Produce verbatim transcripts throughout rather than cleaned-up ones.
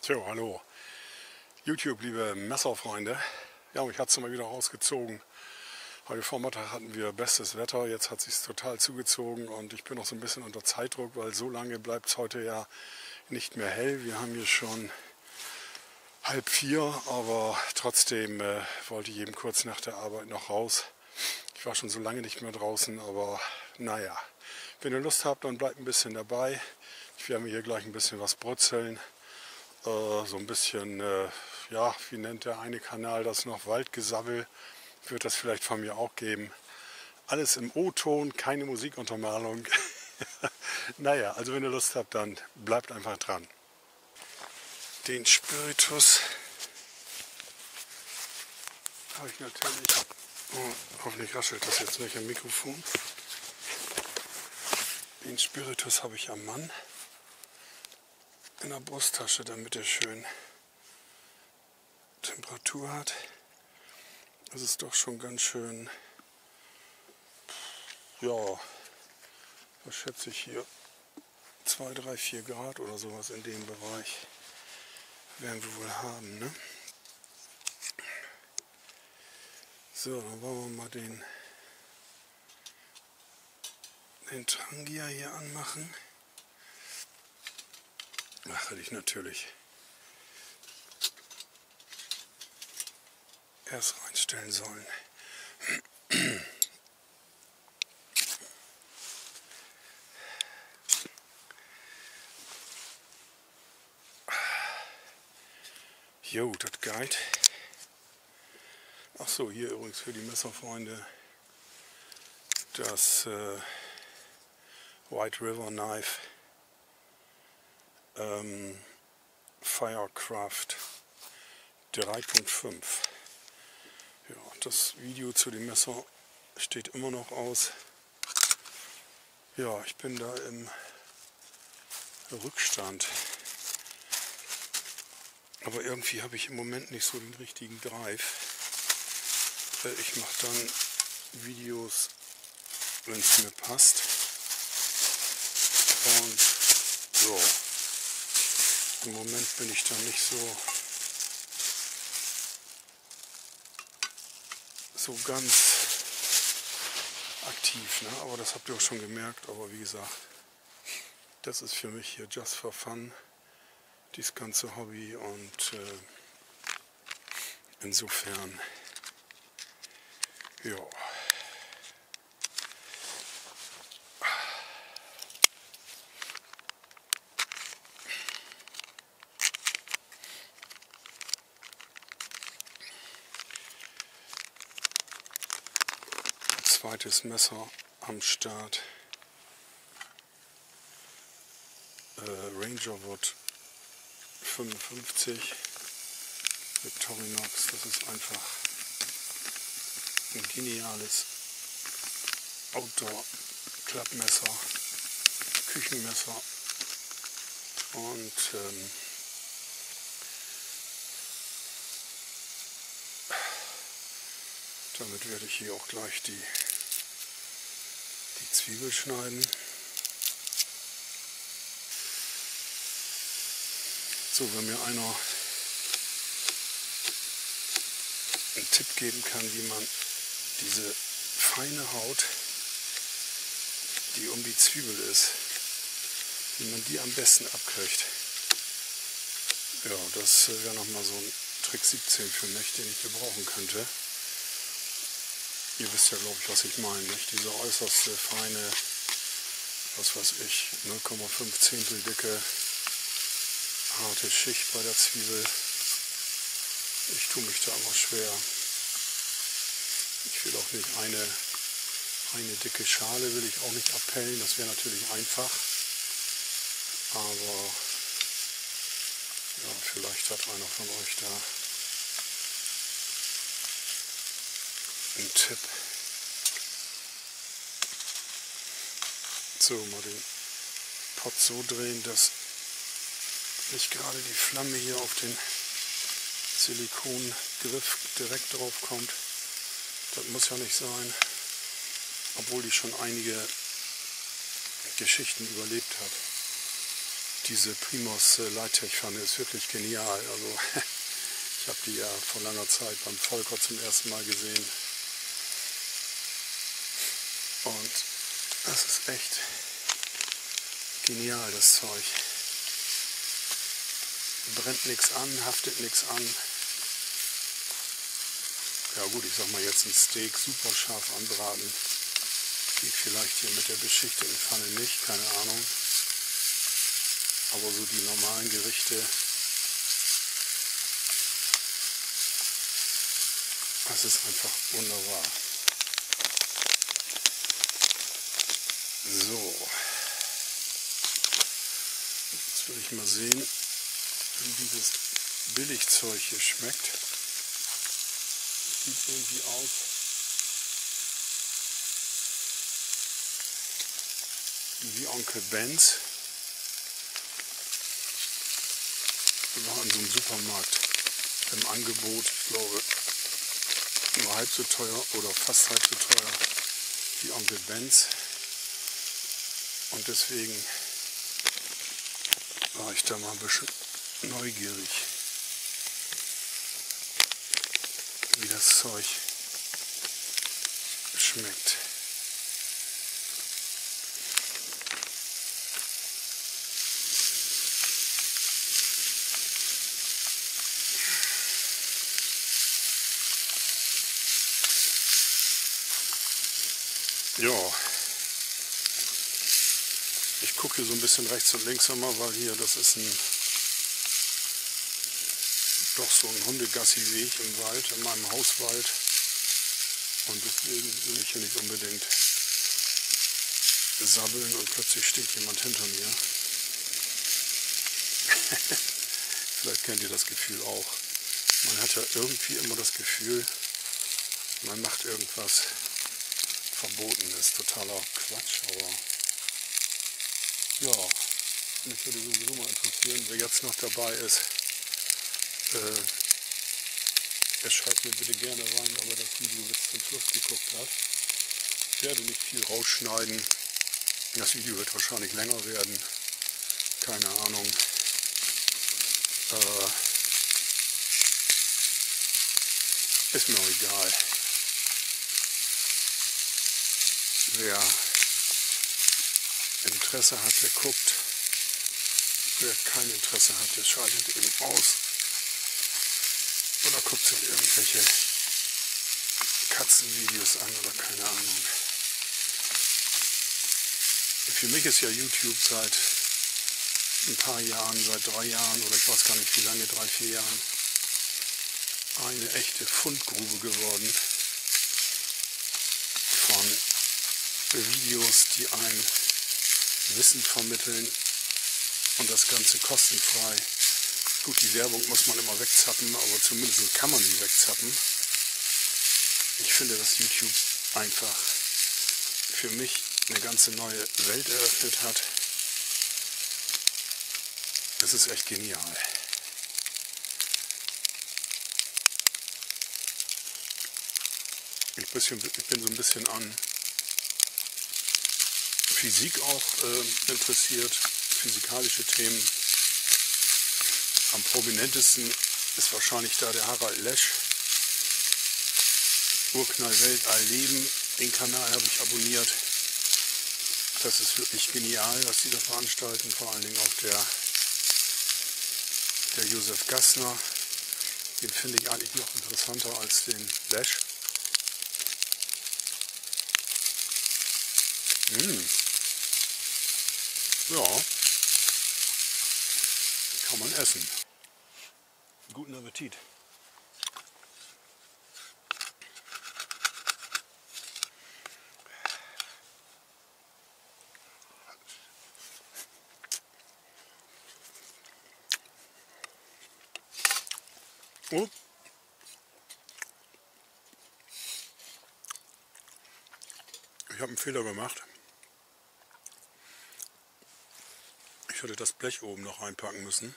Tja, hallo YouTube, liebe Messerfreunde. Ja, mich hat es mal wieder rausgezogen. Heute Vormittag hatten wir bestes Wetter, jetzt hat es sich total zugezogen und ich bin noch so ein bisschen unter Zeitdruck, weil so lange bleibt es heute ja nicht mehr hell. Wir haben hier schon halb vier, aber trotzdem äh, wollte ich eben kurz nach der Arbeit noch raus. Ich war schon so lange nicht mehr draußen, aber naja, wenn ihr Lust habt, dann bleibt ein bisschen dabei. Ich werde mir hier gleich ein bisschen was brutzeln. Äh, so ein bisschen, äh, ja, wie nennt der eine Kanal das noch? Waldgesabbel wird das vielleicht von mir auch geben. Alles im O-Ton, keine Musikuntermalung. Naja, also wenn ihr Lust habt, dann bleibt einfach dran. Den Spiritus habe ich natürlich, oh, hoffentlich raschelt das jetzt nicht am Mikrofon. Den Spiritus habe ich am Mann in der Brusttasche, damit er schön Temperatur hat. Das ist doch schon ganz schön, ja, was schätze ich hier, zwei, drei, vier Grad oder sowas in dem Bereich werden wir wohl haben, ne? So, dann wollen wir mal den, den Trangia hier anmachen. Ach, hätte ich natürlich erst reinstellen sollen. Jo, das geht. Ach so, hier übrigens für die Messerfreunde das äh, White River Knife ähm, Firecraft drei Punkt fünf. Ja, das Video zu dem Messer steht immer noch aus. Ja, ich bin da im Rückstand. Aber irgendwie habe ich im Moment nicht so den richtigen Drive. Ich mache dann Videos, wenn es mir passt. Und so, im Moment bin ich dann nicht so, so ganz aktiv, ne? Aber das habt ihr auch schon gemerkt. Aber wie gesagt, das ist für mich hier just for fun, dieses ganze Hobby, und äh, insofern, ja. Zweites Messer am Start. Äh, Rangerwood fünfundfünfzig Victorinox. Das ist einfach ein geniales Outdoor-Klappmesser, Küchenmesser, und ähm, damit werde ich hier auch gleich die, die Zwiebel schneiden. So, wenn mir einer einen Tipp geben kann, wie man diese feine Haut, die um die Zwiebel ist, wie man die am besten abkriegt. Ja, das wäre nochmal so ein Trick siebzehn für mich, den ich gebrauchen könnte. Ihr wisst ja, glaube ich, was ich meine, nicht? Diese äußerste feine, was weiß ich, null Komma fünf Zehntel dicke, harte Schicht bei der Zwiebel. Ich tue mich da immer schwer. Ich will auch nicht eine, eine dicke Schale, will ich auch nicht abpellen, das wäre natürlich einfach. Aber ja, vielleicht hat einer von euch da einen Tipp. So, mal den Pot so drehen, dass nicht gerade die Flamme hier auf den Silikongriff direkt drauf kommt. Das muss ja nicht sein, obwohl die schon einige Geschichten überlebt hat. Diese Primus Lightech-Pfanne ist wirklich genial. Also ich habe die ja vor langer Zeit beim Volker zum ersten Mal gesehen. Und das ist echt genial, das Zeug. Brennt nichts an, haftet nichts an. Ja gut, ich sag mal jetzt ein Steak super scharf anbraten. Geht vielleicht hier mit der beschichteten Pfanne nicht, keine Ahnung. Aber so die normalen Gerichte, das ist einfach wunderbar. So, jetzt will ich mal sehen, wie dieses Billigzeug hier schmeckt. Sieht irgendwie aus wie Onkel Benz. War in so einem Supermarkt im Angebot, ich glaube, nur halb so teuer oder fast halb so teuer wie Onkel Benz. Und deswegen war ich da mal ein bisschen neugierig, wie das Zeug schmeckt. Ja, ich gucke hier so ein bisschen rechts und links einmal, weil hier, das ist ein doch so ein Hundegassi-Weg im Wald, in meinem Hauswald. Und deswegen will ich hier nicht unbedingt sabbeln und plötzlich steht jemand hinter mir. Vielleicht kennt ihr das Gefühl auch. Man hat ja irgendwie immer das Gefühl, man macht irgendwas Verbotenes. Totaler Quatsch, aber ja, mich würde sowieso mal interessieren, wer jetzt noch dabei ist. Äh, er schreibt mir bitte gerne rein, ob er das Video bis zum Schluss geguckt hat. Ich werde nicht viel rausschneiden. Das Video wird wahrscheinlich länger werden. Keine Ahnung. Äh, ist mir auch egal. Wer Interesse hat, der guckt. Wer kein Interesse hat, der schaltet eben aus. Oder guckt sich irgendwelche Katzenvideos an oder keine Ahnung. Für mich ist ja YouTube seit ein paar Jahren, seit drei Jahren oder ich weiß gar nicht wie lange, drei, vier Jahren, eine echte Fundgrube geworden von Videos, die ein Wissen vermitteln und das Ganze kostenfrei. Gut, die Werbung muss man immer wegzappen, aber zumindest kann man sie wegzappen. Ich finde, dass YouTube einfach für mich eine ganze neue Welt eröffnet hat. Das ist echt genial. Ich, bisschen, ich bin so ein bisschen an Physik auch äh, interessiert, physikalische Themen. Am prominentesten ist wahrscheinlich da der Harald Lesch. Urknall Weltall Leben, den Kanal habe ich abonniert. Das ist wirklich genial, was die da veranstalten, vor allen Dingen auch der, der Josef Gassner. Den finde ich eigentlich noch interessanter als den Lesch. Mmh. Ja, kann man essen. Guten Appetit. Oh. Ich habe einen Fehler gemacht. Ich hätte das Blech oben noch einpacken müssen.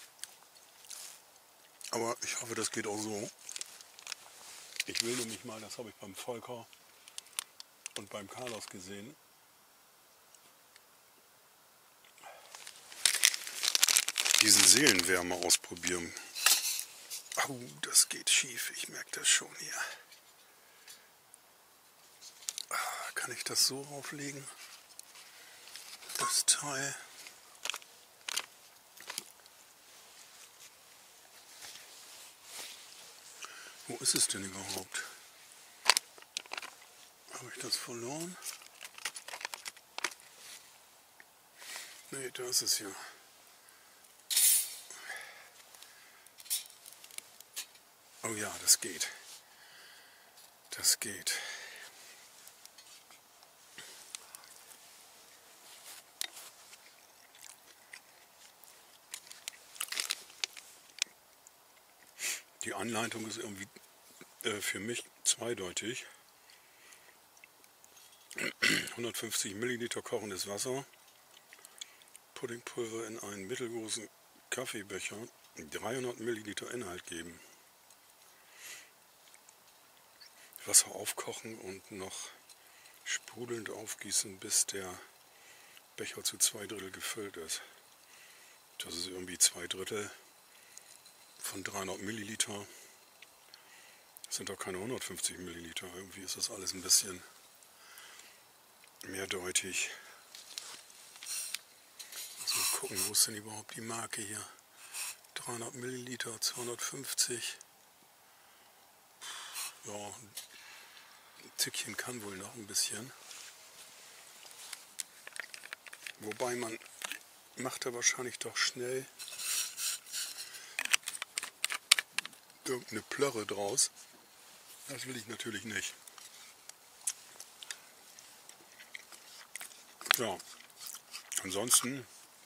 Aber ich hoffe, das geht auch so. Ich will nämlich mal, das habe ich beim Volker und beim Carlos gesehen. diesen Seelenwärmer ausprobieren. Oh, das geht schief, ich merke das schon hier. Ah, kann ich das so auflegen? Das Teil. Wo ist es denn überhaupt? Habe ich das verloren? Nee, da ist es ja. Oh ja, das geht. Das geht. Die Anleitung ist irgendwie äh, für mich zweideutig. hundertfünfzig Milliliter kochendes Wasser, Puddingpulver in einen mittelgroßen Kaffeebecher, dreihundert Milliliter Inhalt geben. Wasser aufkochen und noch sprudelnd aufgießen, bis der Becher zu zwei Drittel gefüllt ist. Das ist irgendwie zwei Drittel von dreihundert Milliliter. Das sind doch keine hundertfünfzig Milliliter. Irgendwie ist das alles ein bisschen mehrdeutig. Also mal gucken, wo ist denn überhaupt die Marke hier? dreihundert Milliliter, zweihundertfünfzig. Ja, ein Tickchen kann wohl noch ein bisschen. Wobei man macht da wahrscheinlich doch schnell irgendeine Plörre draus. Das will ich natürlich nicht. Ja, ansonsten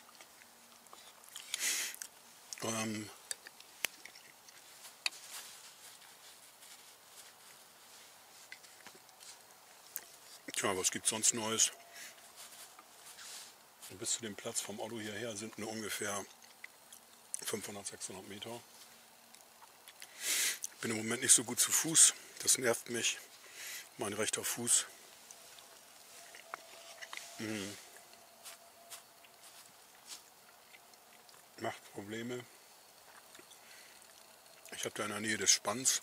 ähm, tja, was gibt es sonst Neues? Bis zu dem Platz vom Auto hierher sind nur ungefähr fünfhundert, sechshundert Meter. Ich bin im Moment nicht so gut zu Fuß, das nervt mich. Mein rechter Fuß. Mhm. Macht Probleme. Ich habe da in der Nähe des Spanns,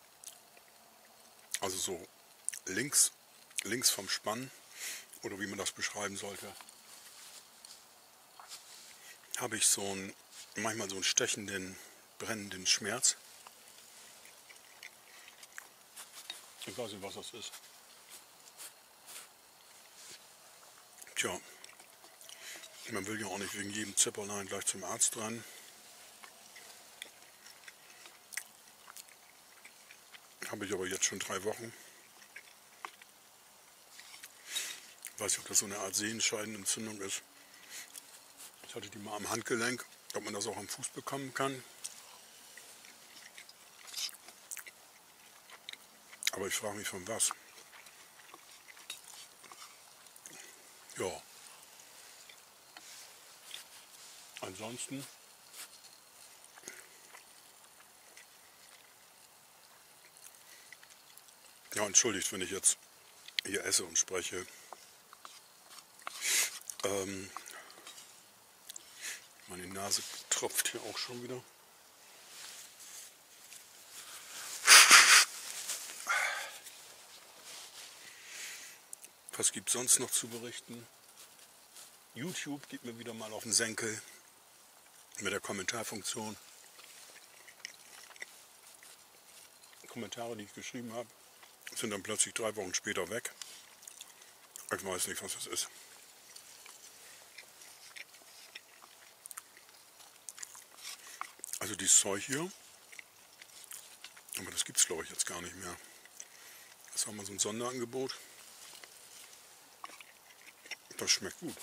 also so links, links vom Spann, oder wie man das beschreiben sollte, habe ich so einen, manchmal so einen stechenden, brennenden Schmerz. Ich weiß nicht, was das ist. Tja, man will ja auch nicht wegen jedem Zipperlein gleich zum Arzt rennen. Habe ich aber jetzt schon drei Wochen. Ich weiß nicht, ob das so eine Art Sehenscheidenentzündung ist. Ich hatte die mal am Handgelenk, ob man das auch am Fuß bekommen kann. Aber ich frage mich von was. Ja. Ansonsten ja, entschuldigt, wenn ich jetzt hier esse und spreche. Ähm, meine Nase tropft hier auch schon wieder. Was gibt es sonst noch zu berichten? YouTube geht mir wieder mal auf den Senkel mit der Kommentarfunktion. Kommentare, die ich geschrieben habe, sind dann plötzlich drei Wochen später weg. Ich weiß nicht, was das ist. Also dieses Zeug hier, aber das gibt es glaube ich jetzt gar nicht mehr. Das war mal so ein Sonderangebot. Das schmeckt gut.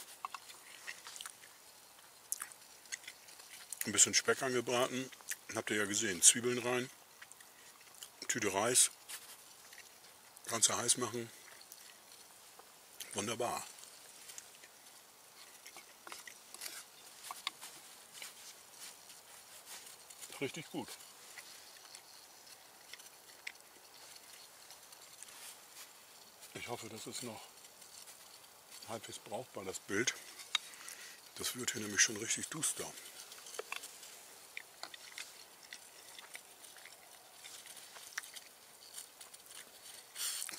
Ein bisschen Speck angebraten, habt ihr ja gesehen, Zwiebeln rein, Tüte Reis, kannst du heiß machen, wunderbar. Richtig gut. Ich hoffe, das ist noch halbwegs brauchbar, das Bild. Das wird hier nämlich schon richtig duster.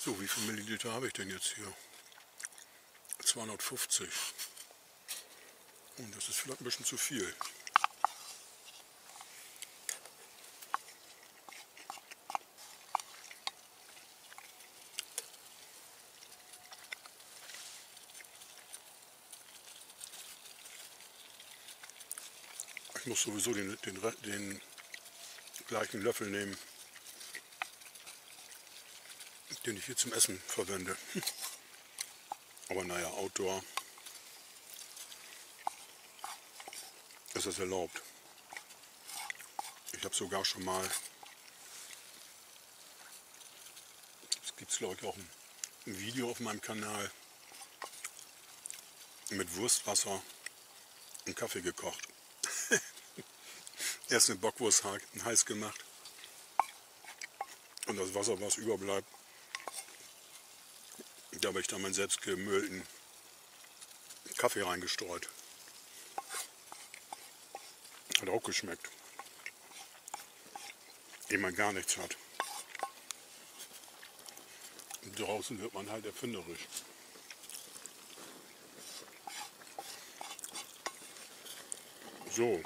So, wie viel Milliliter habe ich denn jetzt hier? zweihundertfünfzig. Und das ist vielleicht ein bisschen zu viel. Ich muss sowieso den, den, den gleichen Löffel nehmen, den ich hier zum Essen verwende. Aber naja, Outdoor ist das erlaubt. Ich habe sogar schon mal, es gibt glaube ich auch ein, ein Video auf meinem Kanal, mit Wurstwasser einen Kaffee gekocht. Erst eine Bockwurst heiß gemacht und das Wasser, was überbleibt, da habe ich dann meinen selbst gemüllten Kaffee reingestreut. Hat auch geschmeckt. Ehe man gar nichts hat. Und draußen wird man halt erfinderisch. So.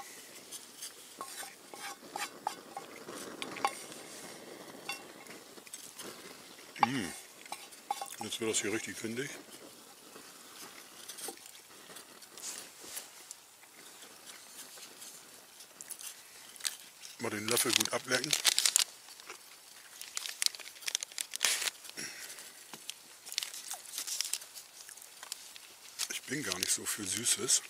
Mmh. Jetzt wird das hier richtig findig. Mal den Löffel gut ablecken. Ich bin gar nicht so für Süßes.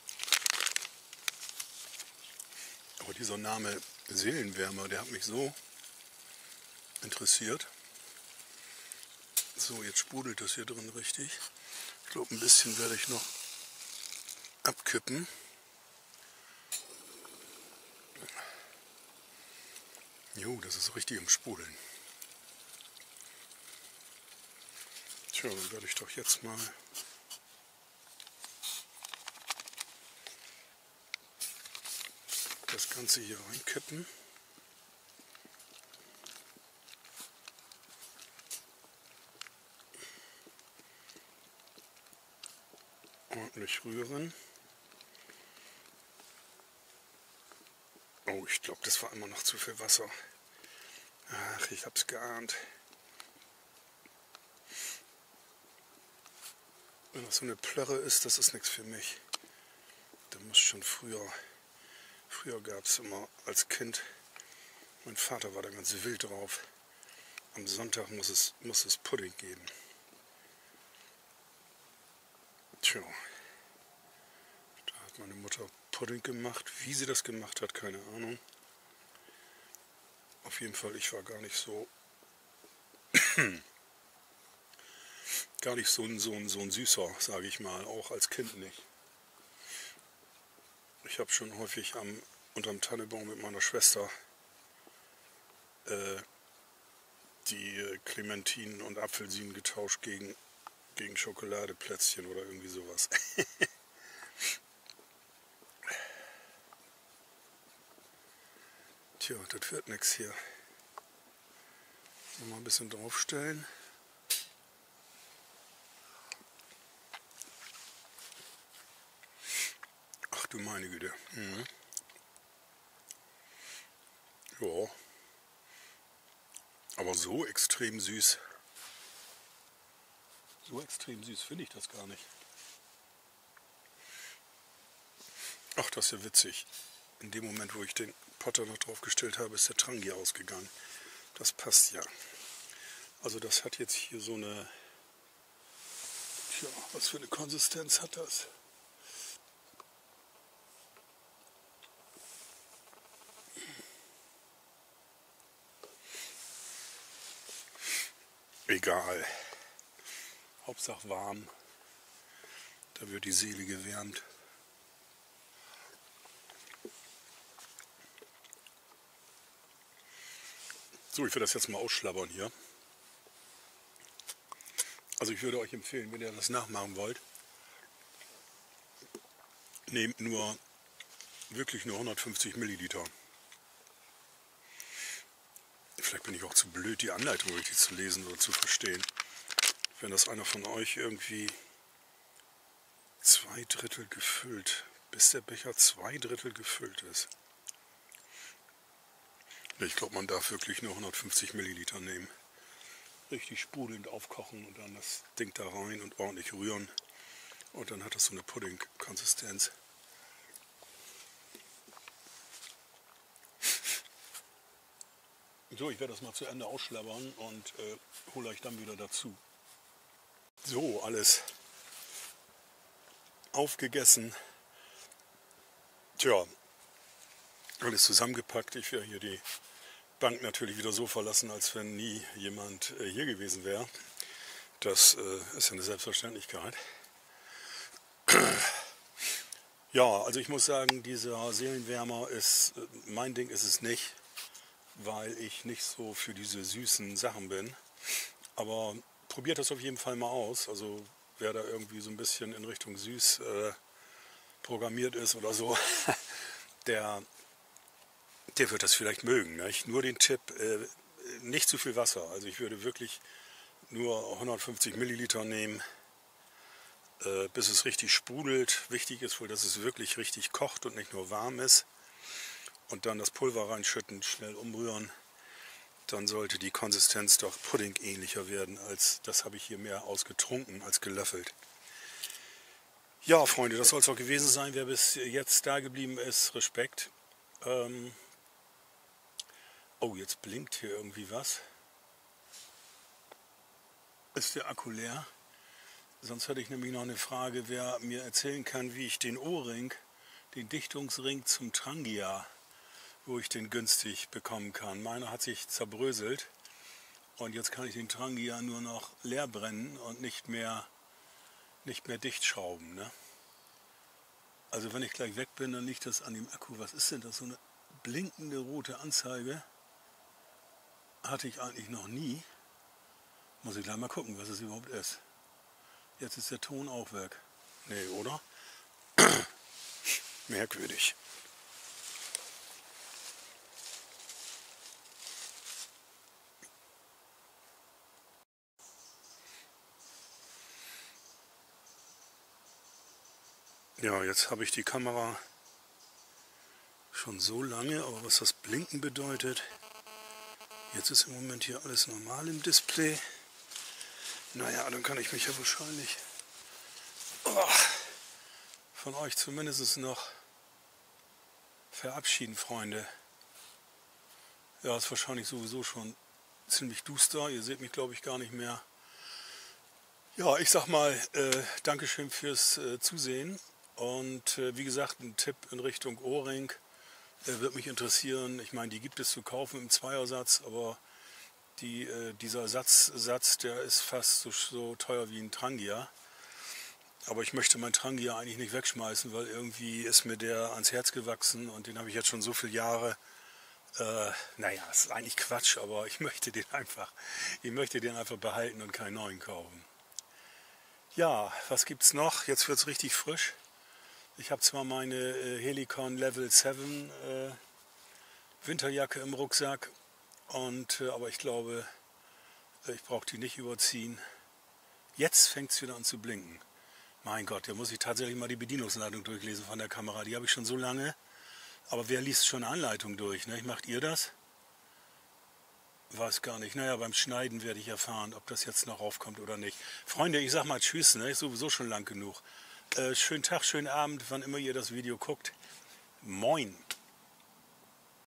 Aber dieser Name Seelenwärmer, der hat mich so interessiert. So, jetzt sprudelt das hier drin richtig. Ich glaube, ein bisschen werde ich noch abkippen. Jo, das ist richtig im Sprudeln. Tja, dann werde ich doch jetzt mal das Ganze hier reinkippen. Ordentlich rühren. Oh, ich glaube, das war immer noch zu viel Wasser. Ach, ich hab's geahnt. Wenn das so eine Plörre ist, das ist nichts für mich. Da muss schon früher, früher gab es immer als Kind, mein Vater war da ganz wild drauf. Am Sonntag muss es, muss es Pudding geben. Tja, da hat meine Mutter Pudding gemacht. Wie sie das gemacht hat, keine Ahnung. Auf jeden Fall, ich war gar nicht so gar nicht so ein, so ein, so ein Süßer, sage ich mal, auch als Kind nicht. Ich habe schon häufig am, unterm Tannebaum mit meiner Schwester äh, die Clementinen und Apfelsinen getauscht gegen, gegen Schokoladeplätzchen oder irgendwie sowas. Tja, das wird nichts hier. Noch mal ein bisschen draufstellen. Ach du meine Güte. Mhm. Ja. Aber so extrem süß. So extrem süß finde ich das gar nicht. Ach, das ist ja witzig. In dem Moment, wo ich den Potter noch drauf gestellt habe, ist der Trangi ausgegangen. Das passt ja. Also das hat jetzt hier so eine... Tja, was für eine Konsistenz hat das? Egal. Hauptsache warm. Da wird die Seele gewärmt. So, ich werde das jetzt mal ausschlabbern hier. Also ich würde euch empfehlen, wenn ihr das nachmachen wollt, nehmt nur wirklich nur hundertfünfzig Milliliter. Vielleicht bin ich auch zu blöd, die Anleitung richtig zu lesen oder zu verstehen. Wenn das einer von euch irgendwie zwei Drittel gefüllt, bis der Becher zwei Drittel gefüllt ist. Ich glaube, man darf wirklich nur hundertfünfzig Milliliter nehmen. Richtig sprudelnd aufkochen und dann das Ding da rein und ordentlich rühren. Und dann hat das so eine Pudding-Konsistenz. So, ich werde das mal zu Ende ausschlabbern und äh, hole euch dann wieder dazu. So, alles aufgegessen. Tja, alles zusammengepackt. Ich werde hier die Bank natürlich wieder so verlassen, als wenn nie jemand äh, hier gewesen wäre. Das äh, ist ja eine Selbstverständlichkeit. Ja, also ich muss sagen, dieser Seelenwärmer ist, äh, mein Ding ist es nicht, weil ich nicht so für diese süßen Sachen bin. Aber probiert das auf jeden Fall mal aus. Also wer da irgendwie so ein bisschen in Richtung süß äh, programmiert ist oder so, der, der wird das vielleicht mögen. Nicht? Nur den Tipp, äh, nicht zu viel Wasser. Also ich würde wirklich nur hundertfünfzig Milliliter nehmen, äh, bis es richtig sprudelt. Wichtig ist wohl, dass es wirklich richtig kocht und nicht nur warm ist. Und dann das Pulver reinschütten, schnell umrühren. Dann sollte die Konsistenz doch puddingähnlicher werden, als das habe ich hier mehr ausgetrunken als gelöffelt. Ja, Freunde, das soll es auch gewesen sein. Wer bis jetzt da geblieben ist, Respekt. Ähm oh, jetzt blinkt hier irgendwie was. Ist der Akku leer? Sonst hätte ich nämlich noch eine Frage, wer mir erzählen kann, wie ich den Ohrring, den Dichtungsring zum Trangia, wo ich den günstig bekommen kann. Meiner hat sich zerbröselt und jetzt kann ich den Trangia nur noch leer brennen und nicht mehr, nicht mehr dicht schrauben. Ne? Also wenn ich gleich weg bin, dann liegt das an dem Akku. Was ist denn das? So eine blinkende rote Anzeige hatte ich eigentlich noch nie. Muss ich gleich mal gucken, was es überhaupt ist. Jetzt ist der Ton auch weg. Nee, oder? Merkwürdig. Ja, jetzt habe ich die Kamera schon so lange, aber was das Blinken bedeutet, jetzt ist im Moment hier alles normal im Display. Naja, dann kann ich mich ja wahrscheinlich oh, von euch zumindest noch verabschieden, Freunde. Ja, ist wahrscheinlich sowieso schon ziemlich duster. Ihr seht mich, glaube ich, gar nicht mehr. Ja, ich sag mal, äh, Dankeschön fürs äh, Zusehen. Und äh, wie gesagt, ein Tipp in Richtung Ohrring äh, wird mich interessieren. Ich meine, die gibt es zu kaufen im Zweiersatz, aber die, äh, dieser Satz, Satz, der ist fast so, so teuer wie ein Trangia. Aber ich möchte meinen Trangia eigentlich nicht wegschmeißen, weil irgendwie ist mir der ans Herz gewachsen und den habe ich jetzt schon so viele Jahre. Äh, naja, das ist eigentlich Quatsch, aber ich möchte den einfach, ich möchte den einfach behalten und keinen neuen kaufen. Ja, was gibt's noch? Jetzt wird es richtig frisch. Ich habe zwar meine äh, Helicon Level sieben äh, Winterjacke im Rucksack, und, äh, aber ich glaube, äh, ich brauche die nicht überziehen. Jetzt fängt es wieder an zu blinken. Mein Gott, da muss ich tatsächlich mal die Bedienungsanleitung durchlesen von der Kamera. Die habe ich schon so lange. Aber wer liest schon eine Anleitung durch? Ne? Macht ihr das? Weiß gar nicht. Naja, beim Schneiden werde ich erfahren, ob das jetzt noch raufkommt oder nicht. Freunde, ich sag mal Tschüss, ne? Ist sowieso schon lang genug. Äh, schönen Tag, schönen Abend, wann immer ihr das Video guckt. Moin!